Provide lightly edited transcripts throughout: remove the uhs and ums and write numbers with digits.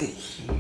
Oke.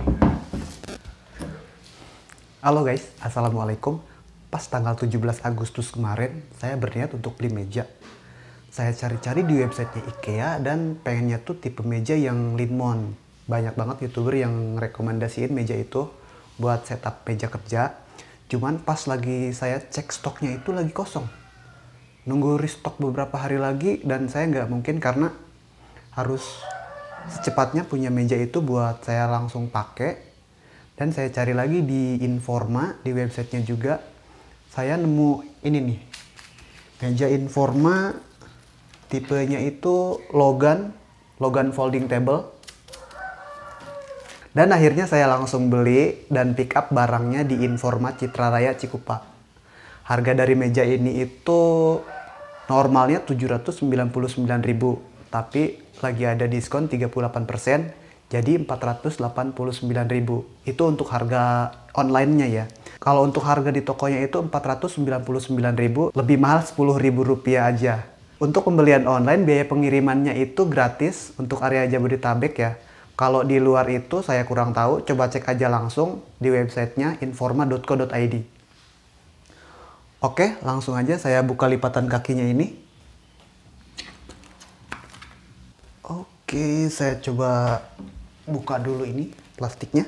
Halo guys, assalamualaikum. Pas tanggal 17 Agustus kemarin, saya berniat untuk beli meja. Saya cari-cari di websitenya IKEA dan pengennya tuh tipe meja yang Linmon. Banyak banget youtuber yang rekomendasiin meja itu buat setup meja kerja. Cuman pas lagi saya cek stoknya itu lagi kosong. Nunggu restock beberapa hari lagi dan saya nggak mungkin karena harus secepatnya punya meja itu buat saya langsung pakai. Dan saya cari lagi di Informa, di websitenya juga. Saya nemu ini nih, meja Informa, tipenya itu Logan folding table. Dan akhirnya saya langsung beli dan pick up barangnya di Informa Citra Raya Cikupa. Harga dari meja ini itu normalnya 799.000, tapi lagi ada diskon 38%, jadi 489.000. Itu untuk harga online-nya ya. Kalau untuk harga di tokonya itu 499.000, lebih mahal 10.000 rupiah aja. Untuk pembelian online, biaya pengirimannya itu gratis untuk area Jabodetabek ya. Kalau di luar itu saya kurang tahu, coba cek aja langsung di websitenya informa.co.id. Oke, langsung aja saya buka lipatan kakinya ini. Oke, saya coba buka dulu ini plastiknya.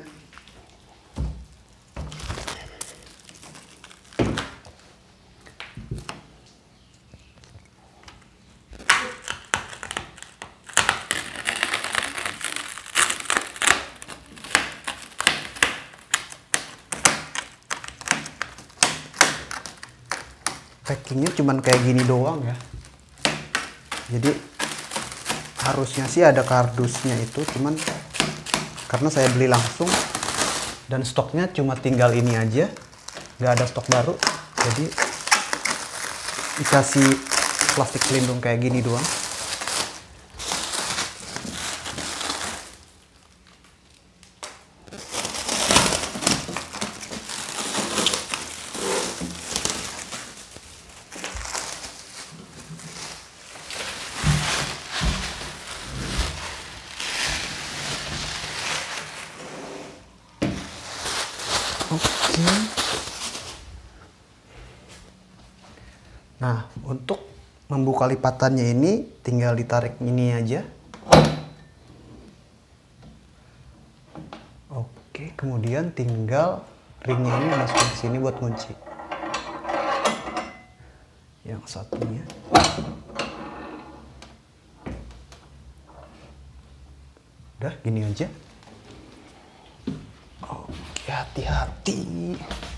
Packingnya cuman kayak gini doang ya. Jadi harusnya sih ada kardusnya itu, cuman karena saya beli langsung dan stoknya cuma tinggal ini aja, nggak ada stok baru, jadi dikasih plastik pelindung kayak gini doang. Oke. Nah, untuk membuka lipatannya ini tinggal ditarik ini aja. Oke, kemudian tinggal ringnya ini masukin ke sini buat kunci. Yang satunya. Udah, gini aja. Oke, hati-hati.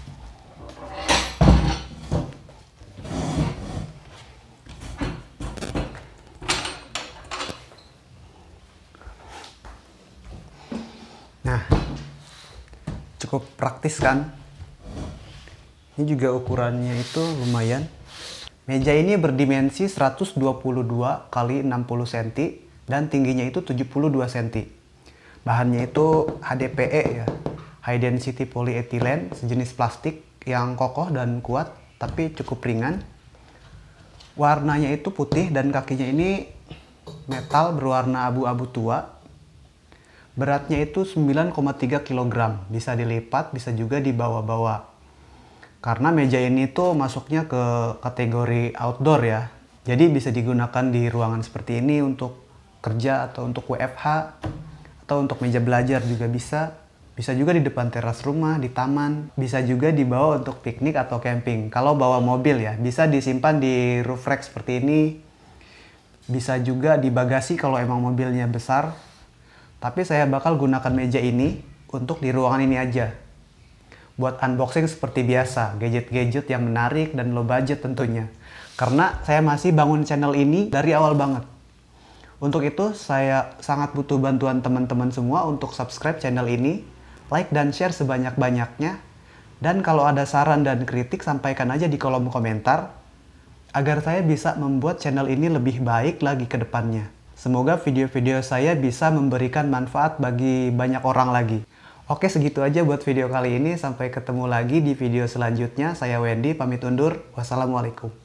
Nah, cukup praktis kan? Ini juga ukurannya itu lumayan. Meja ini berdimensi 122 kali 60 cm dan tingginya itu 72 cm. Bahannya itu HDPE ya, High Density Polyethylene, sejenis plastik yang kokoh dan kuat tapi cukup ringan. Warnanya itu putih dan kakinya ini metal berwarna abu-abu tua. Beratnya itu 9,3 kg, bisa dilipat, bisa juga dibawa-bawa. Karena meja ini tuh masuknya ke kategori outdoor ya. Jadi bisa digunakan di ruangan seperti ini untuk kerja atau untuk WFH. Atau untuk meja belajar juga bisa. Bisa juga di depan teras rumah, di taman. Bisa juga dibawa untuk piknik atau camping. Kalau bawa mobil ya, bisa disimpan di roof rack seperti ini. Bisa juga di bagasi kalau emang mobilnya besar. Tapi saya bakal gunakan meja ini untuk di ruangan ini aja. Buat unboxing seperti biasa, gadget-gadget yang menarik dan low budget tentunya. Karena saya masih bangun channel ini dari awal banget. Untuk itu, saya sangat butuh bantuan teman-teman semua untuk subscribe channel ini, like dan share sebanyak-banyaknya. Dan kalau ada saran dan kritik, sampaikan aja di kolom komentar, agar saya bisa membuat channel ini lebih baik lagi ke depannya. Semoga video-video saya bisa memberikan manfaat bagi banyak orang lagi. Oke, segitu aja buat video kali ini. Sampai ketemu lagi di video selanjutnya. Saya Wendy, pamit undur. Wassalamualaikum.